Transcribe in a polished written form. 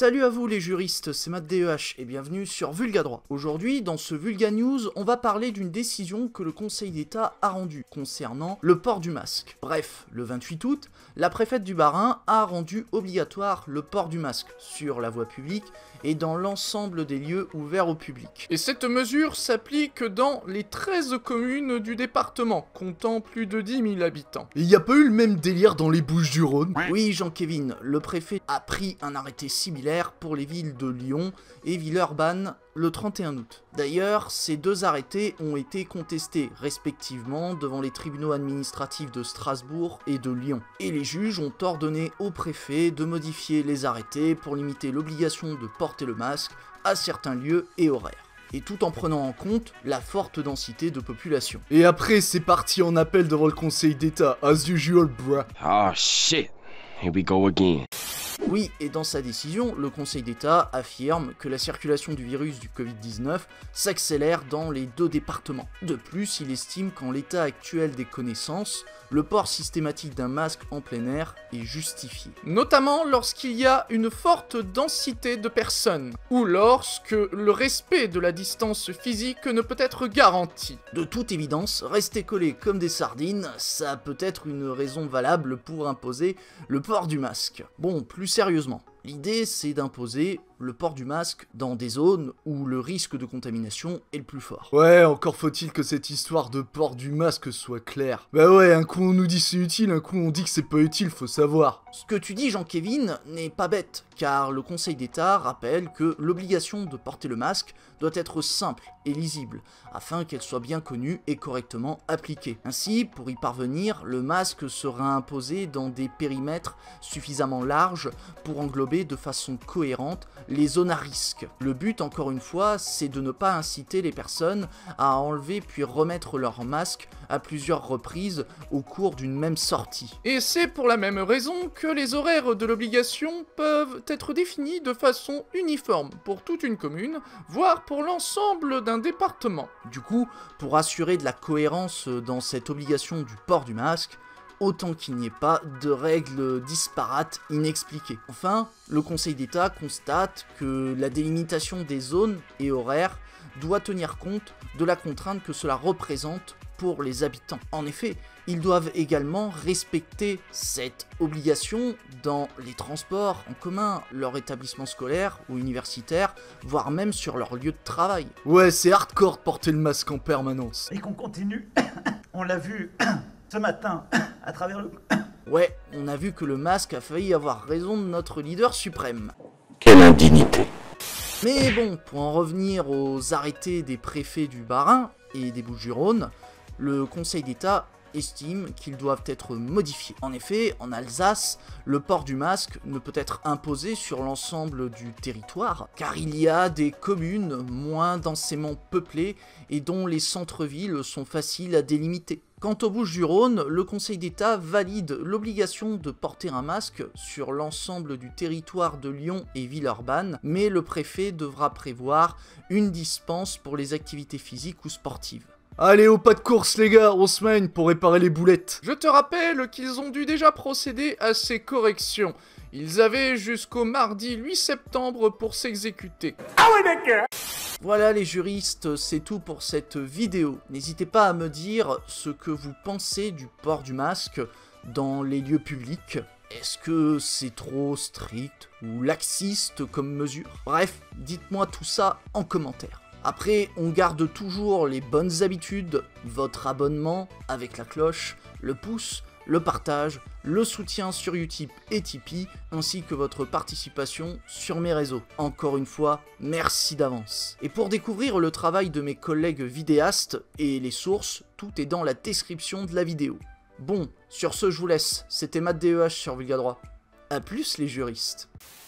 Salut à vous les juristes, c'est Matt DEH et bienvenue sur Vulgadroit. Aujourd'hui, dans ce Vulga News, on va parler d'une décision que le Conseil d'État a rendue concernant le port du masque. Bref, le 28 août, la préfète du Bas-Rhin a rendu obligatoire le port du masque sur la voie publique et dans l'ensemble des lieux ouverts au public. Et cette mesure s'applique dans les 13 communes du département, comptant plus de 10 000 habitants. Et y a pas eu le même délire dans les Bouches-du-Rhône? Oui, Jean-Kévin, le préfet a pris un arrêté similaire pour les villes de Lyon et Villeurbanne le 31 août. D'ailleurs, ces deux arrêtés ont été contestés respectivement devant les tribunaux administratifs de Strasbourg et de Lyon. Et les juges ont ordonné au préfet de modifier les arrêtés pour limiter l'obligation de porter le masque à certains lieux et horaires. Et tout en prenant en compte la forte densité de population. Et après, c'est parti en appel devant le Conseil d'État, as usual, bruh. Oh shit, here we go again. Oui, et dans sa décision, le Conseil d'État affirme que la circulation du virus du Covid-19 s'accélère dans les deux départements. De plus, il estime qu'en l'état actuel des connaissances, le port systématique d'un masque en plein air est justifié. Notamment lorsqu'il y a une forte densité de personnes, ou lorsque le respect de la distance physique ne peut être garanti. De toute évidence, rester collés comme des sardines, ça peut être une raison valable pour imposer le port du masque. Bon, plus sérieusement, l'idée c'est d'imposer le port du masque dans des zones où le risque de contamination est le plus fort. Ouais, encore faut-il que cette histoire de port du masque soit claire. Bah ouais, un coup on nous dit c'est utile, un coup on dit que c'est pas utile, faut savoir. Ce que tu dis, Jean-Kévin, n'est pas bête, car le Conseil d'État rappelle que l'obligation de porter le masque doit être simple et lisible, afin qu'elle soit bien connue et correctement appliquée. Ainsi, pour y parvenir, le masque sera imposé dans des périmètres suffisamment larges pour englober de façon cohérente les zones à risque. Le but, encore une fois, c'est de ne pas inciter les personnes à enlever puis remettre leur masque à plusieurs reprises au cours d'une même sortie. Et c'est pour la même raison que les horaires de l'obligation peuvent être définis de façon uniforme pour toute une commune, voire pour l'ensemble d'un département. Du coup, pour assurer de la cohérence dans cette obligation du port du masque, autant qu'il n'y ait pas de règles disparates inexpliquées. Enfin, le Conseil d'État constate que la délimitation des zones et horaires doit tenir compte de la contrainte que cela représente pour les habitants. En effet, ils doivent également respecter cette obligation dans les transports en commun, leur établissement scolaire ou universitaire, voire même sur leur lieu de travail. Ouais, c'est hardcore de porter le masque en permanence. Et qu'on continue, on l'a vu ce matin à travers le... Ouais, on a vu que le masque a failli avoir raison de notre leader suprême. Quelle indignité. Mais bon, pour en revenir aux arrêtés des préfets du Bas-Rhin et des Bouches-du-Rhône, le Conseil d'État estime qu'ils doivent être modifiés. En effet, en Alsace, le port du masque ne peut être imposé sur l'ensemble du territoire, car il y a des communes moins densément peuplées et dont les centres-villes sont faciles à délimiter. Quant aux Bouches-du-Rhône, le Conseil d'État valide l'obligation de porter un masque sur l'ensemble du territoire de Lyon et Villeurbanne, mais le préfet devra prévoir une dispense pour les activités physiques ou sportives. Allez, au pas de course les gars, on se mène pour réparer les boulettes. Je te rappelle qu'ils ont dû déjà procéder à ces corrections. Ils avaient jusqu'au mardi 8 septembre pour s'exécuter. Ah ouais d'accord. Voilà les juristes, c'est tout pour cette vidéo. N'hésitez pas à me dire ce que vous pensez du port du masque dans les lieux publics. Est-ce que c'est trop strict ou laxiste comme mesure? Bref, dites-moi tout ça en commentaire. Après, on garde toujours les bonnes habitudes, votre abonnement avec la cloche, le pouce, le partage, le soutien sur Utip et Tipeee, ainsi que votre participation sur mes réseaux. Encore une fois, merci d'avance. Et pour découvrir le travail de mes collègues vidéastes et les sources, tout est dans la description de la vidéo. Bon, sur ce je vous laisse, c'était Matt DEH sur Vulgadroit. A plus les juristes.